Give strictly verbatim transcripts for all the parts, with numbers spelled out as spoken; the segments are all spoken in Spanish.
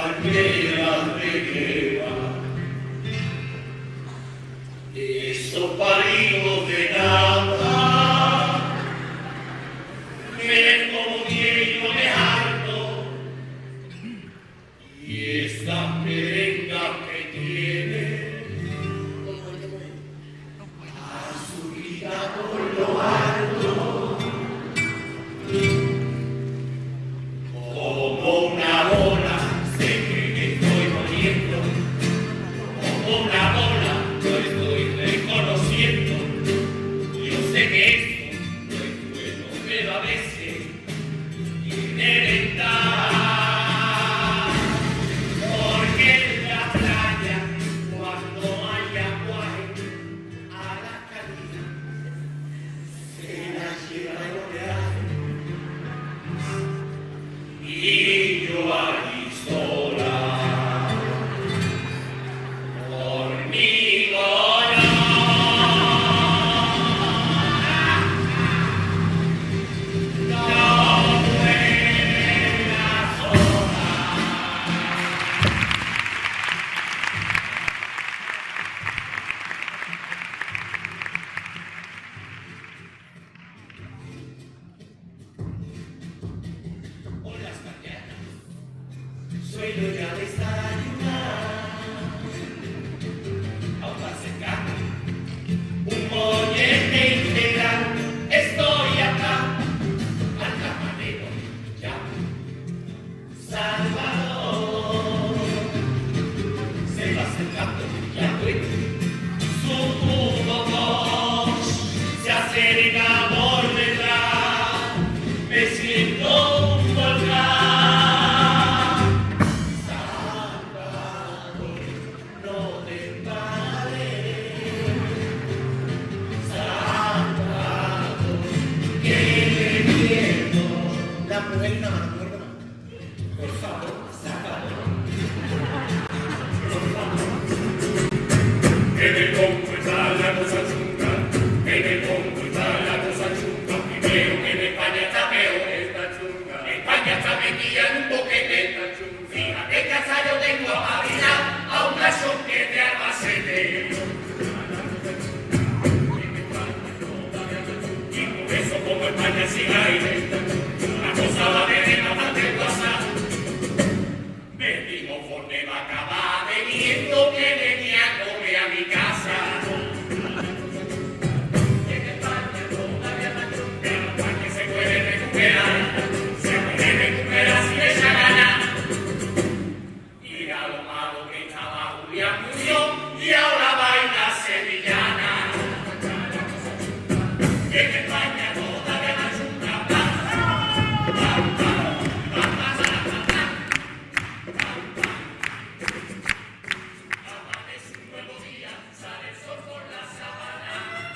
cualquiera te lleva. Esos paridos de nada, miren como bien yo me harto, y estas merengas que tiene, a su vida por lo alto, como una bola, sé que me estoy muriendo, como una bola, yo estoy reconociendo, yo sé que esto no es bueno, pero a veces tiene ventaja, porque en la playa, cuando hay aguaje, a la calidad se la lleva el oleaje. Y yo ahí sola, conmigo no, no vuela sola. Por las mañanas suelo ya desayunar, a un cercano, un mollete integral. Estoy acá, al camarero, ya, Salvador. Se va acercando, ya fue, su tubo Bosch se acerca por detrás, me siento un volcán. Salvador, no te pares. Salvador, que me pierdo. La mujer y una mano, mujer y una mano. Por favor, Salvador. En el combo está la cosa chunga, en el combo está la cosa chunga. Primero que en España está peor esta chunga. España está metida en un boquete esta chunga. Fíjate que hasta yo tengo a bailar a un gallo que de Albacete. Y por eso como España sigue aire, la cosa va a tener bastante WhatsApp. Me dijo Forne va a acabar bebiendo que venía a comer a mi casa. En España todavía la chunga, pero España se puede recuperar, se puede recuperar si le echa ganas. Y a lo malo que estaba Julián Muñoz y ahora baila sevillana. En España todavía la chunga, pam, pam, pam, pam, pam, pam, pam. Amanece un nuevo día, sale el sol por la sabana.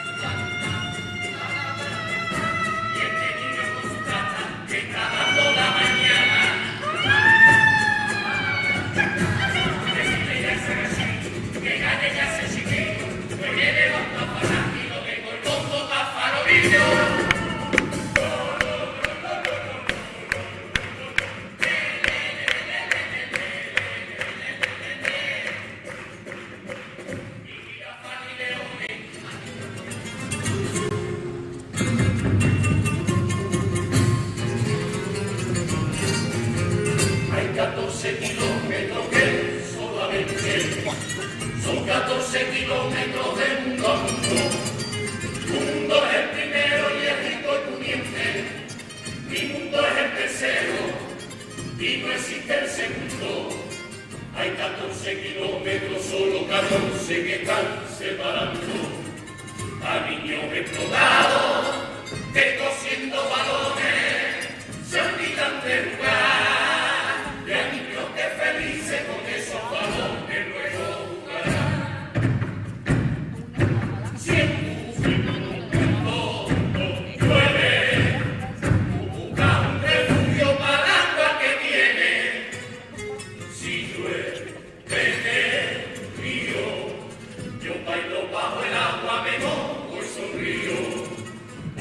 Y este niño con su tata que está dando la mañana. Decirle ya se así, que gane ya se chiquillo, que viene los papas y lo tengo el bombo pa' farolillo. Hay catorce kilómetros que solamente son catorce kilómetros de mundo a mundo. Mundo es el primero y es rico y pudiente. Mi mundo es el tercero y no existe el segundo. Hay catorce kilómetros, solo catorce que están separando a niños explotados que cosiendo balones se olvidan de jugar, y a niños que felices con esos balones luego jugarán. Si en tu mundo llueve, busca un refugio para el agua que viene. Si llueve en el río, yo bailo bajo el agua, me mojo y sonrío.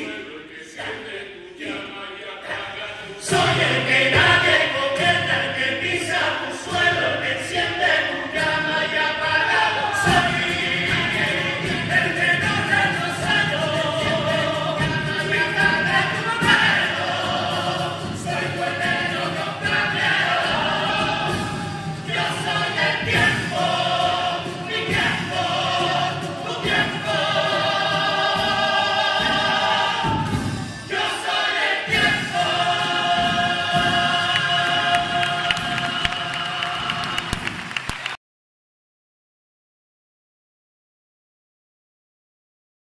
suelo y que siente